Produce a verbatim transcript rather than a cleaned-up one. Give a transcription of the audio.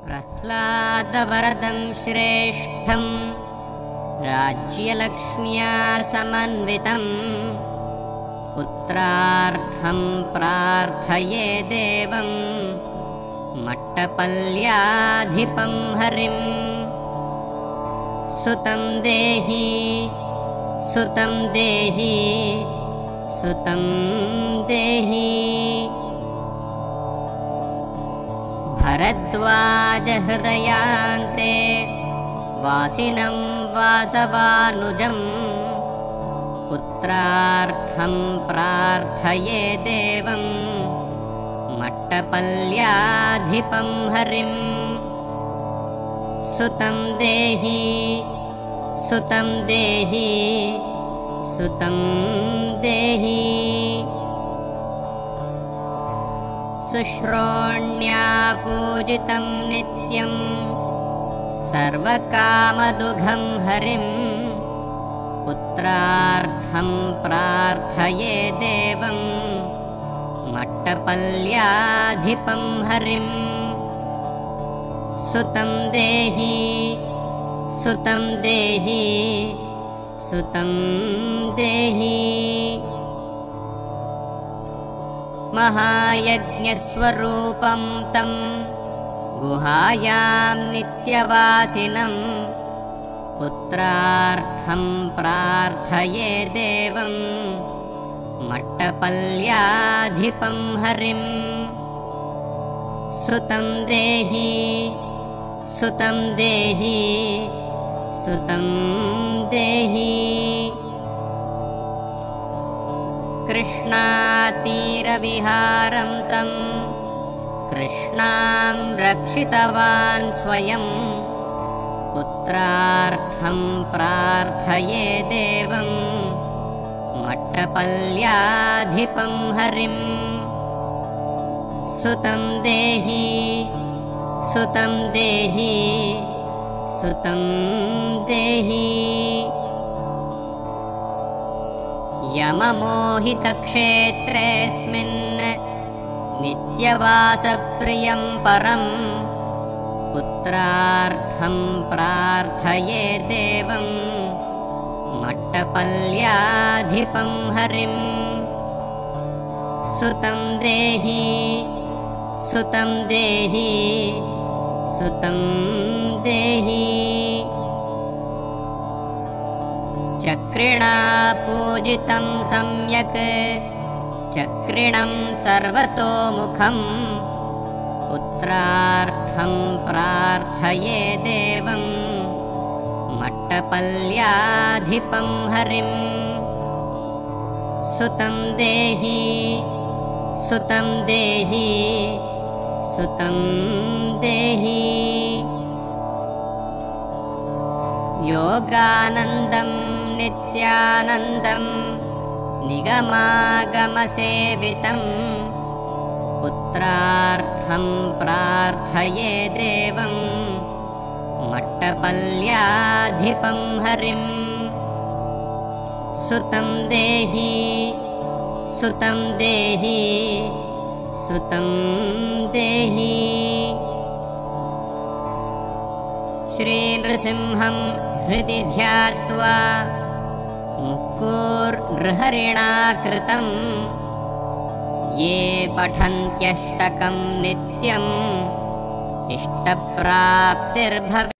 प्रह्लादवरदं श्रेष्ठं राज्यलक्ष्म्या समन्वितं पुत्रार्थं प्रार्थये देवं मट्टपल्याधिपं हरिं सुतं देहि सुतं देहि सुतं देहि भरद्वाजहृदयान्ते वासिनं वासवानुजं पुत्रार्थं प्रार्थये देवं मट्टपल्याधिपं हरिं सुतं देहि सुतं देहि सुतं देहि शुश्रोण्या पूजितं नित्यं सर्वकामदुघं हरिं पुत्रार्थं प्रार्थये देवं मट्टपल्याधिपं हरिं सुतं देहि सुतं देहि सुतं देहि महायज्ञस्वरूपं तं गुहायां नित्यवासिनं पुत्रार्थं प्रार्थये देवं मट्टपल्याधिपं हरिं सुतं देहि सुतं देहि सुतं देहि कृष्णातीरविहारं तं कृष्णां रक्षितवान् स्वयं पुत्रार्थं प्रार्थये देवं मट्टपल्याधिपं हरिं सुतं देहि सुतं देहि सुतं देहि यममोहितक्षेत्रेऽस्मिन् नित्यवासप्रियं परं पुत्रार्थं प्रार्थये देवं मट्टपल्याधिपं हरिं सुतं देहि सुतं देहि सुतं देहि चक्रिणा पूजितं सम्यक् चक्रिणं सर्वतोमुखं पुत्रार्थं प्रार्थये देवं मट्टपल्याधिपं हरिं सुतं देहि सुतं देहि सुतं देहि योगानन्दं नित्यानन्दं निगमागमसेवितं पुत्रार्थं प्रार्थये देवं मट्टपल्याधिपं हरिं सुतं देहि सुतं देहि सुतं देहि श्रीनृसिंहं हृदि ध्यात्वा मुक्कुर्नृहरिणा कृतं ये पठन्त्यष्टकं नित्यम् इष्टप्राप्तिर्भविष्यति।